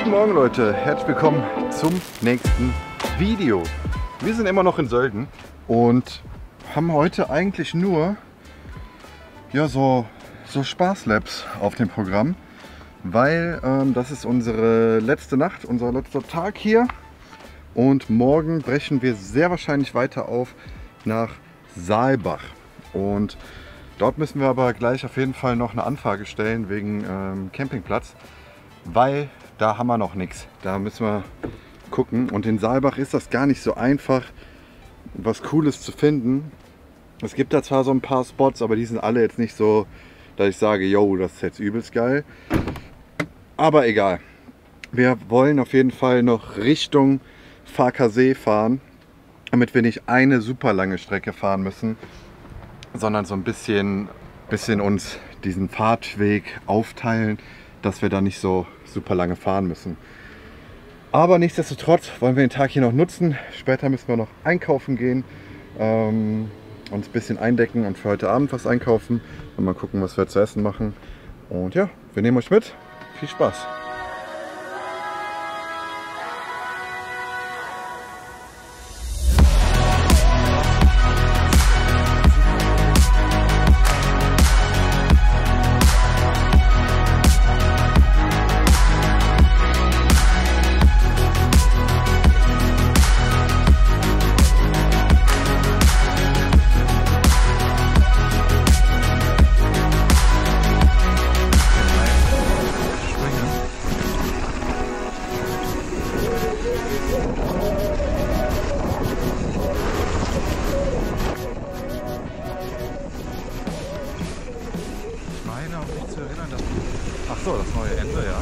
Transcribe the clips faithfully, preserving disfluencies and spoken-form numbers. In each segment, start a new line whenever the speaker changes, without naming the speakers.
Guten Morgen Leute, herzlich willkommen zum nächsten Video. Wir sind immer noch in Sölden und haben heute eigentlich nur ja, so, so Spaßlabs auf dem Programm, weil ähm, das ist unsere letzte Nacht, unser letzter Tag hier und morgen brechen wir sehr wahrscheinlich weiter auf nach Saalbach und dort müssen wir aber gleich auf jeden Fall noch eine Anfrage stellen wegen ähm, Campingplatz, weil da haben wir noch nichts. Da müssen wir gucken. Und in Saalbach ist das gar nicht so einfach, was Cooles zu finden. Es gibt da zwar so ein paar Spots, aber die sind alle jetzt nicht so, dass ich sage, yo, das ist jetzt übelst geil. Aber egal. Wir wollen auf jeden Fall noch Richtung Farkasee fahren, damit wir nicht eine super lange Strecke fahren müssen, sondern so ein bisschen, bisschen uns diesen Fahrtweg aufteilen, dass wir da nicht so super lange fahren müssen. Aber nichtsdestotrotz wollen wir den Tag hier noch nutzen. Später müssen wir noch einkaufen gehen, ähm, uns ein bisschen eindecken und für heute Abend was einkaufen und mal gucken, was wir zu essen machen. Und ja, wir nehmen euch mit. Viel Spaß! Ach so, das neue Ende, ja.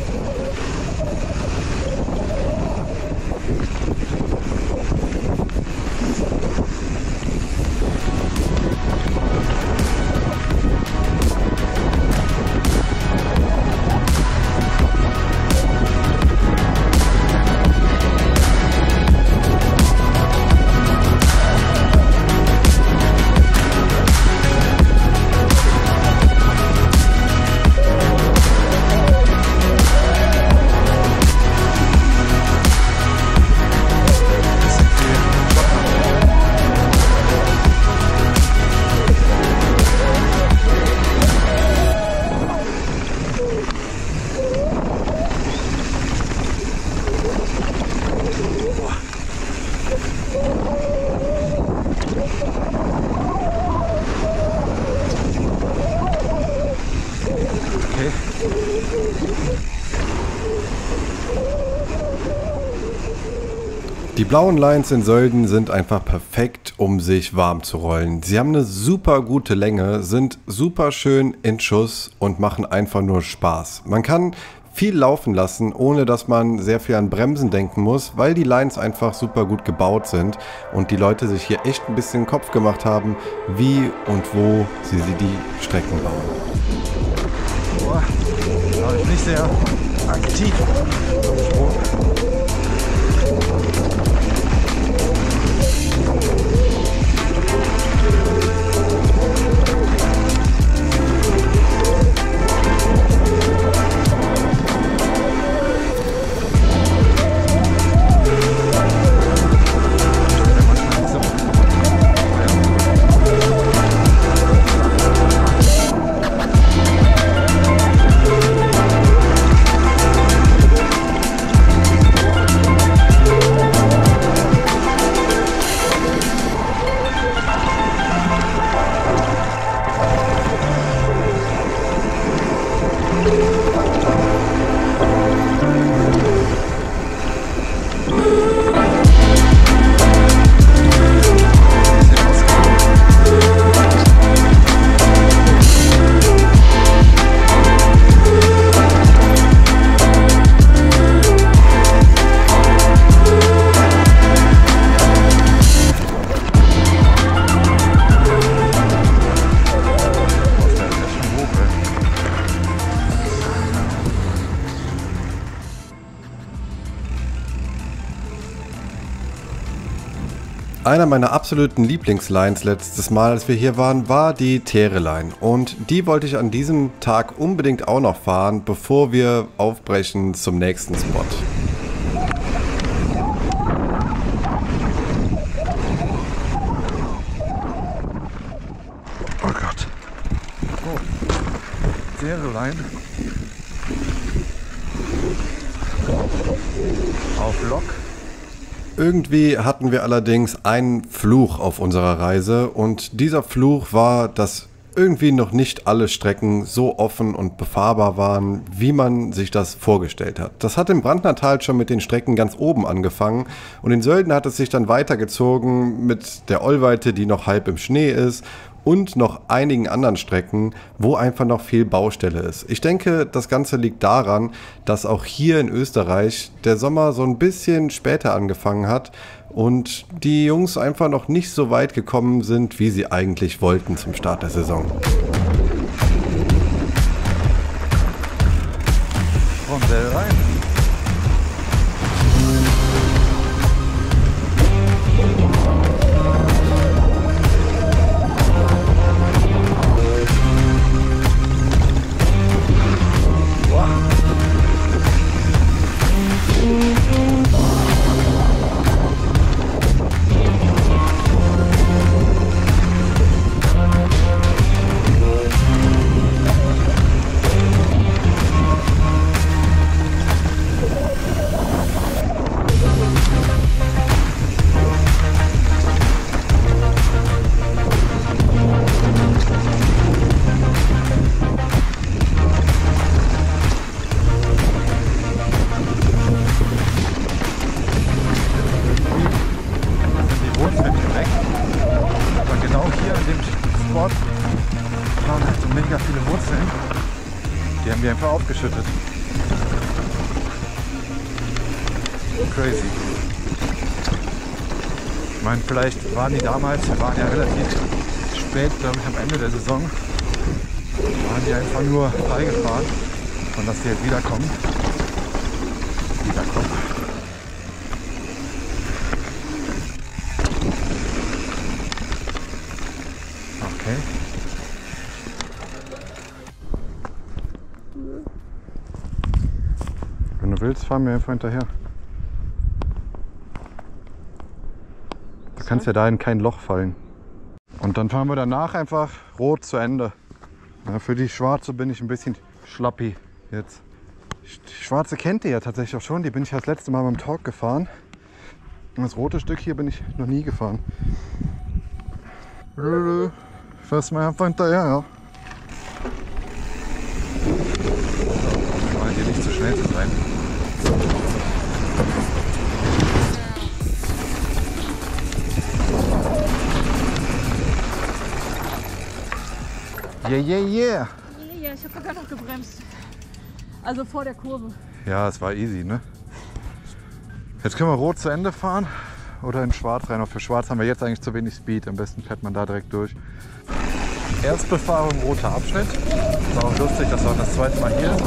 Die blauen Lines in Sölden sind einfach perfekt, um sich warm zu rollen. Sie haben eine super gute Länge, sind super schön in Schuss und machen einfach nur Spaß. Man kann viel laufen lassen, ohne dass man sehr viel an Bremsen denken muss, weil die Lines einfach super gut gebaut sind und die Leute sich hier echt ein bisschen den Kopf gemacht haben, wie und wo sie die Strecken bauen.
Boah, da bin ich nicht sehr aktiv.
Einer meiner absoluten Lieblingslines letztes Mal, als wir hier waren, war die Teere-Line. Und die wollte ich an diesem Tag unbedingt auch noch fahren, bevor wir aufbrechen zum nächsten Spot.
Oh Gott. Oh. Teere-Line. Auf Lok.
Irgendwie hatten wir allerdings einen Fluch auf unserer Reise und dieser Fluch war, dass irgendwie noch nicht alle Strecken so offen und befahrbar waren, wie man sich das vorgestellt hat. Das hat im Brandnertal schon mit den Strecken ganz oben angefangen und in Sölden hat es sich dann weitergezogen mit der Ollweite, die noch halb im Schnee ist, und noch einigen anderen Strecken, wo einfach noch viel Baustelle ist. Ich denke, das Ganze liegt daran, dass auch hier in Österreich der Sommer so ein bisschen später angefangen hat und die Jungs einfach noch nicht so weit gekommen sind, wie sie eigentlich wollten zum Start der Saison.
Rondell rein. Waren halt so mega viele Wurzeln. Die haben wir einfach aufgeschüttet. Crazy. Ich meine, vielleicht waren die damals, wir waren ja relativ spät, glaube ich, am Ende der Saison, waren die einfach nur freigefahren und dass die jetzt wiederkommen. Wiederkommen. Okay. Wenn du willst, fahren wir einfach hinterher. Du kannst ja da in kein Loch fallen. Und dann fahren wir danach einfach rot zu Ende. Ja, für die schwarze bin ich ein bisschen schlappi jetzt. Die schwarze kennt ihr ja tatsächlich auch schon. Die bin ich das letzte Mal beim Talk gefahren. Und das rote Stück hier bin ich noch nie gefahren. Fährst mal einfach hinterher, ja. Ich meine hier nicht zu schnell zu sein. Yeah, yeah, yeah.
Ja, yeah, ich habe gar noch gebremst. Also vor der Kurve.
Ja, es war easy, ne? Jetzt können wir rot zu Ende fahren oder in schwarz rein. Auch für schwarz haben wir jetzt eigentlich zu wenig Speed. Am besten fährt man da direkt durch. Erstbefahrung, roter Abschnitt. War auch lustig, dass wir das zweite Mal hier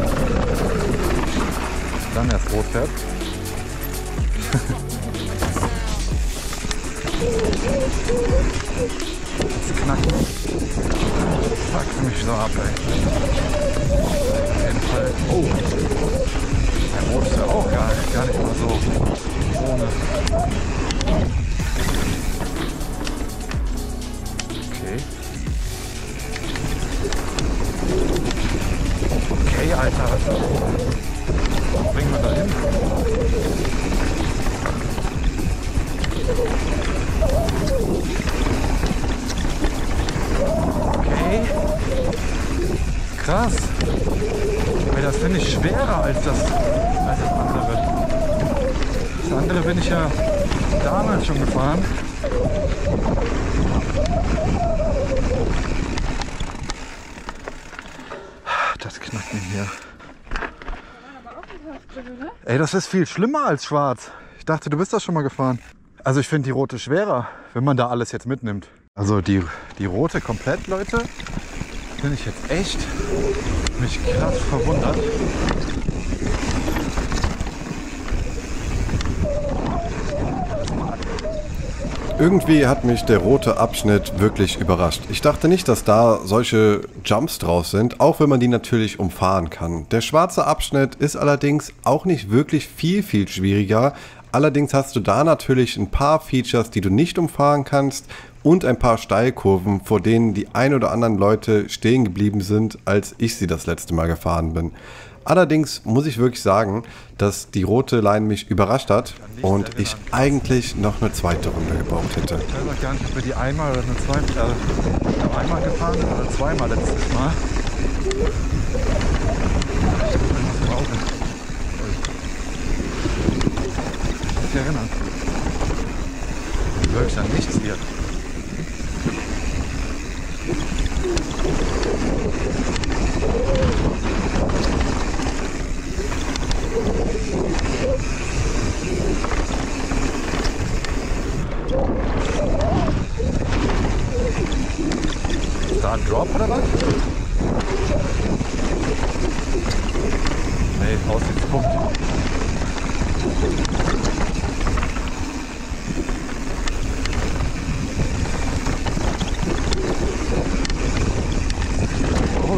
dann erst rot fährt. Das knackt. Fuck mich so ab, ey. Auf jeden Fall. Oh! Der Rot ist ja auch gar, gar nicht mal so ohne. Okay. Okay, Alter. Was bringen wir da hin? Okay. Krass. Weil das finde ich schwerer als das, als das andere. Das andere bin ich ja damals schon gefahren. Das knackt nicht mehr. Ey, das ist viel schlimmer als schwarz. Ich dachte, du bist das schon mal gefahren. Also ich finde die rote schwerer, wenn man da alles jetzt mitnimmt. Also die, die rote komplett, Leute, bin ich jetzt echt mich krass verwundert.
Irgendwie hat mich der rote Abschnitt wirklich überrascht. Ich dachte nicht, dass da solche Jumps drauf sind, auch wenn man die natürlich umfahren kann. Der schwarze Abschnitt ist allerdings auch nicht wirklich viel, viel schwieriger. Allerdings hast du da natürlich ein paar Features, die du nicht umfahren kannst und ein paar Steilkurven, vor denen die ein oder anderen Leute stehen geblieben sind, als ich sie das letzte Mal gefahren bin. Allerdings muss ich wirklich sagen, dass die rote Line mich überrascht hat und ich eigentlich noch eine zweite Runde gebraucht hätte.
Ich weiß auch gar nicht, ob wir die einmal oder eine zweimal, äh, einmal gefahren sind oder zweimal letztes Mal. Ich brauche. Ich kann mich erinnern. Wirklich an nichts hier. Ist da ein Drop oder was? Nee, Aussichtspunkt. Oh.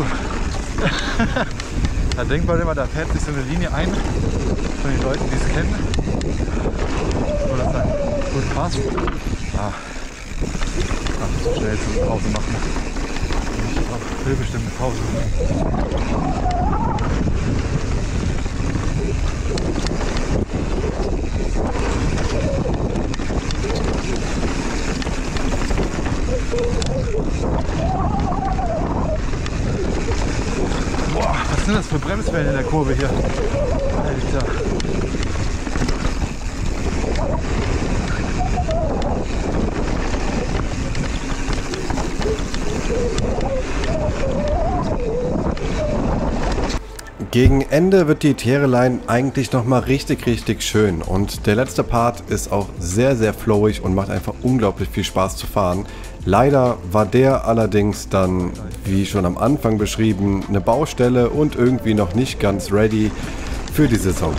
Da denkt man immer, da fährt sich so eine Linie ein von den Leuten, die es kennen. Oder das dann gut passt. Ah. Ach, so schnell zur Pause machen. Ich will bestimmt eine Pause machen. Boah, was sind das für Bremswellen in der Kurve hier? Alter.
Gegen Ende wird die Teerelein eigentlich nochmal richtig, richtig schön und der letzte Part ist auch sehr, sehr flowig und macht einfach unglaublich viel Spaß zu fahren. Leider war der allerdings dann, wie schon am Anfang beschrieben, eine Baustelle und irgendwie noch nicht ganz ready für die Saison.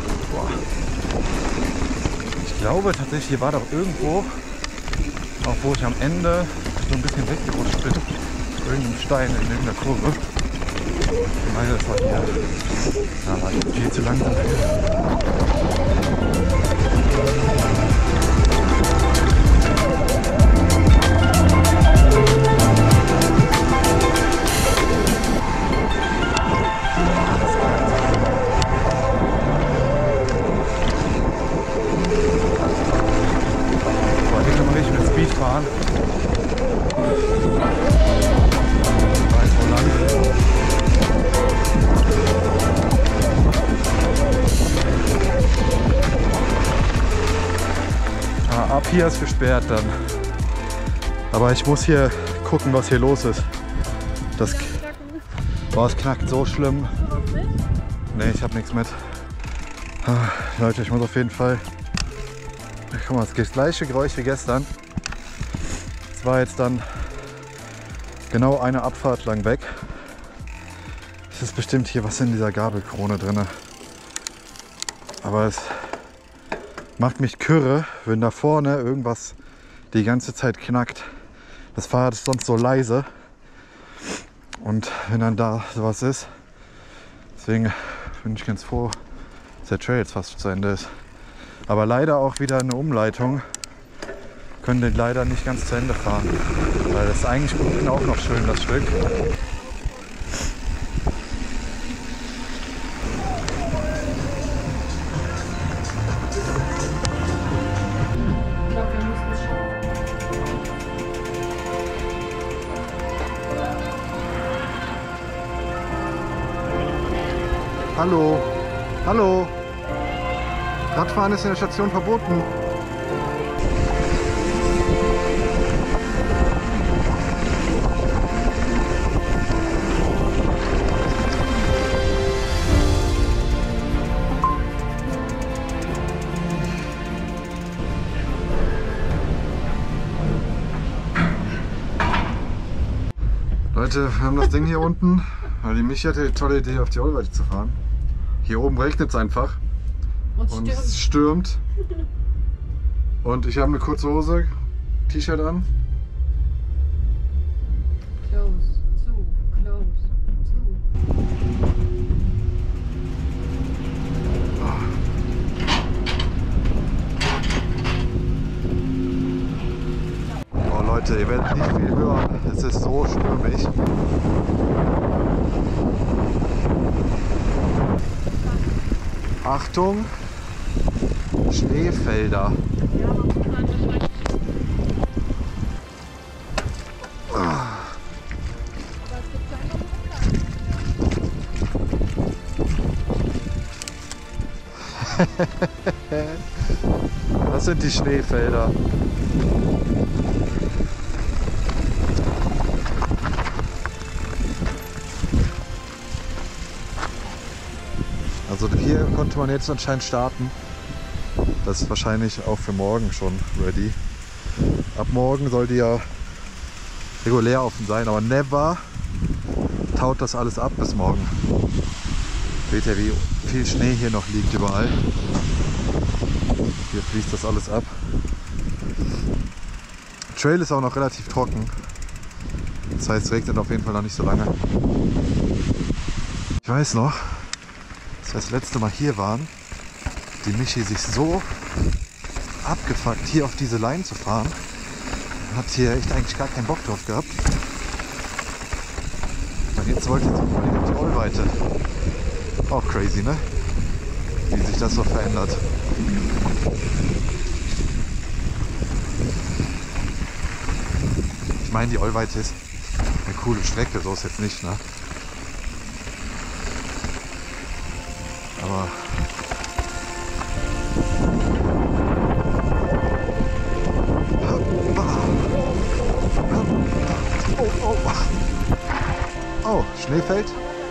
Ich glaube tatsächlich, hier war doch irgendwo, auch wo ich am Ende so ein bisschen weggerutscht bin, irgendein Stein in irgendeiner Kurve. Ich meine, das war hier. Da war ich viel zu langsam. Boah, hier kann man richtig mit Speed fahren. Weiß wo lang. Ab hier ist gesperrt dann. Aber ich muss hier gucken, was hier los ist. Das, boah, es knackt so schlimm. Nee, ich habe nichts mit. Ah, Leute, ich muss auf jeden Fall. Guck mal, das gleiche Geräusch wie gestern. Es war jetzt dann genau eine Abfahrt lang weg. Es ist bestimmt hier was in dieser Gabelkrone drin. Aber es macht mich kürre, wenn da vorne irgendwas die ganze Zeit knackt. Das Fahrrad ist sonst so leise. Und wenn dann da sowas ist, deswegen bin ich ganz froh, dass der Trail jetzt fast zu Ende ist. Aber leider auch wieder eine Umleitung. Können den leider nicht ganz zu Ende fahren. Weil das ist eigentlich unten auch noch schön, das Stück.
Hallo, hallo. Radfahren ist in der Station verboten. Leute, wir haben das Ding hier unten, weil die Michi hatte die tolle Idee, auf die Olweite zu fahren. Hier oben regnet es einfach
Und
und
stürmt.
es stürmt. Und ich habe eine kurze Hose
T-Shirt an.
Close, zu, close, zu.
Oh Leute, ihr werdet nicht viel hören. Es ist so stürmisch. Achtung! Schneefelder. Das sind die Schneefelder. Also hier konnte man jetzt anscheinend starten. Das ist wahrscheinlich auch für morgen schon ready. Ab morgen soll die ja regulär offen sein, aber never taut das alles ab bis morgen. Seht ihr, wie viel Schnee hier noch liegt überall. Hier fließt das alles ab. Der Trail ist auch noch relativ trocken. Das heißt, es regnet auf jeden Fall noch nicht so lange. Ich weiß noch, als wir das letzte Mal hier waren, die Michi sich so abgefuckt, hier auf diese Line zu fahren. Hat hier echt eigentlich gar keinen Bock drauf gehabt. Und jetzt wollte sie unbedingt die Rollweite. Auch crazy, ne? Wie sich das so verändert. Ich meine, die Ollweite ist eine coole Strecke, so ist jetzt nicht, ne? Aber oh, oh. Oh, Schneefeld.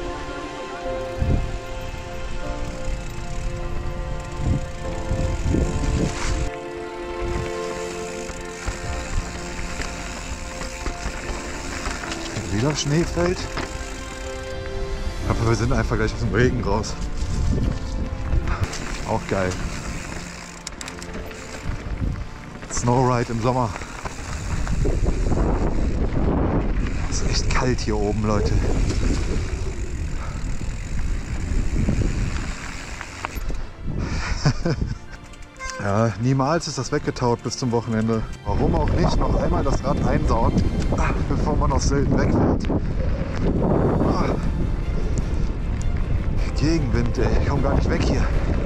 Wieder Schneefeld. Aber wir sind einfach gleich aus dem Regen raus. Auch geil. Snowride im Sommer. Es ist echt kalt hier oben, Leute. Ja, niemals ist das weggetaut bis zum Wochenende. Warum auch nicht, noch einmal das Rad einsauen, bevor man aus Sölden wegfährt. Ah. Gegenwind, ey, ich komm gar nicht weg hier.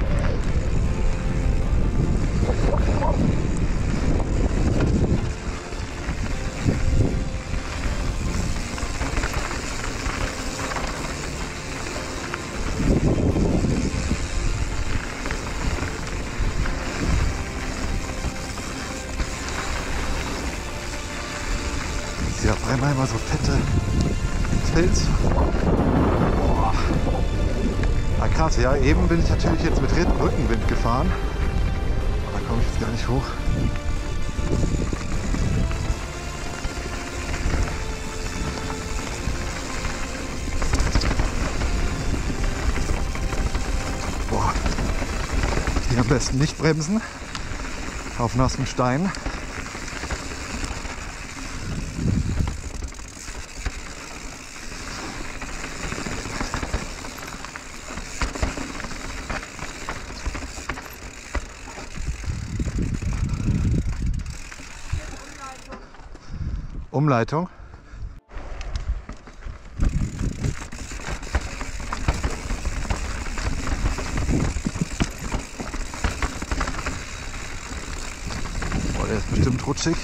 Sie hat einmal immer so fette Tilts. Boah. Ah, krass, ja, eben bin ich natürlich jetzt mit Rückenwind gefahren. Aber da komme ich jetzt gar nicht hoch. Boah. Hier am besten nicht bremsen. Auf nassen Stein. Umleitung. Boah, der ist bestimmt rutschig.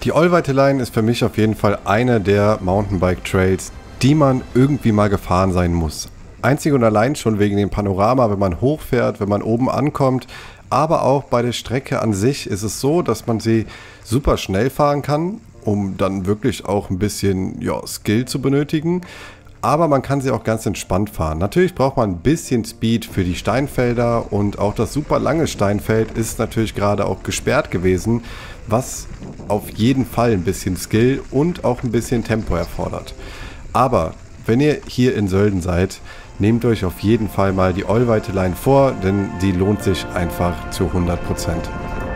Die Ollweite Line ist für mich auf jeden Fall eine der Mountainbike-Trails, die man irgendwie mal gefahren sein muss. Einzig und allein schon wegen dem Panorama, wenn man hochfährt, wenn man oben ankommt. Aber auch bei der Strecke an sich ist es so, dass man sie super schnell fahren kann, um dann wirklich auch ein bisschen ja, Skill zu benötigen. Aber man kann sie auch ganz entspannt fahren. Natürlich braucht man ein bisschen Speed für die Steinfelder und auch das super lange Steinfeld ist natürlich gerade auch gesperrt gewesen, was auf jeden Fall ein bisschen Skill und auch ein bisschen Tempo erfordert. Aber wenn ihr hier in Sölden seid, nehmt euch auf jeden Fall mal die Ollweite Line vor, denn die lohnt sich einfach zu hundert Prozent.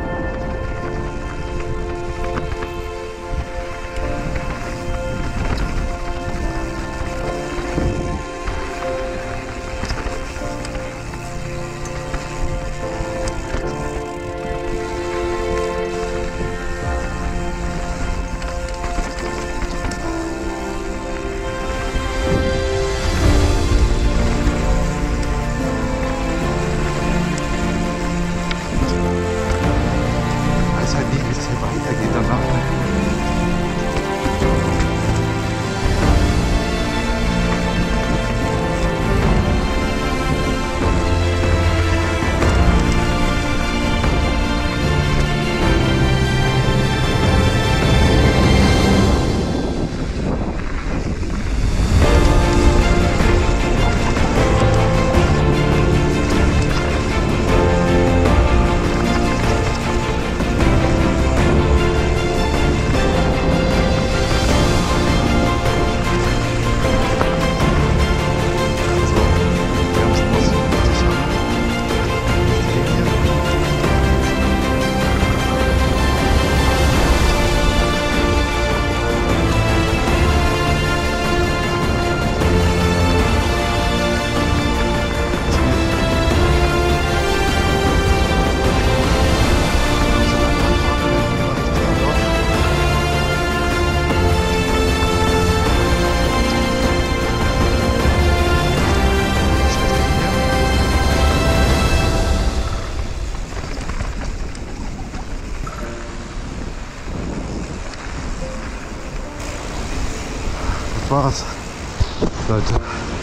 War's, Leute.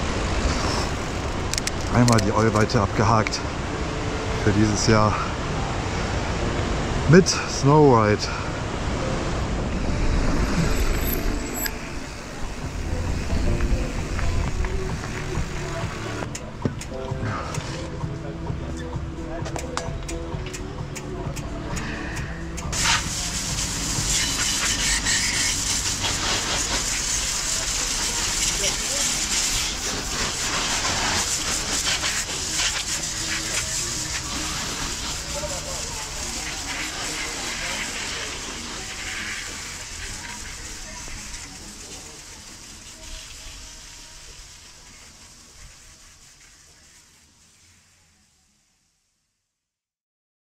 Einmal die Ollweite abgehakt für dieses Jahr mit Snowride.